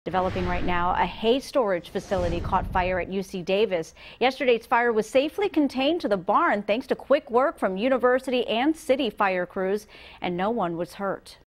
Developing right now, a hay storage facility caught fire at UC Davis. Yesterday's fire was safely contained to the barn thanks to quick work from university and city fire crews, and no one was hurt.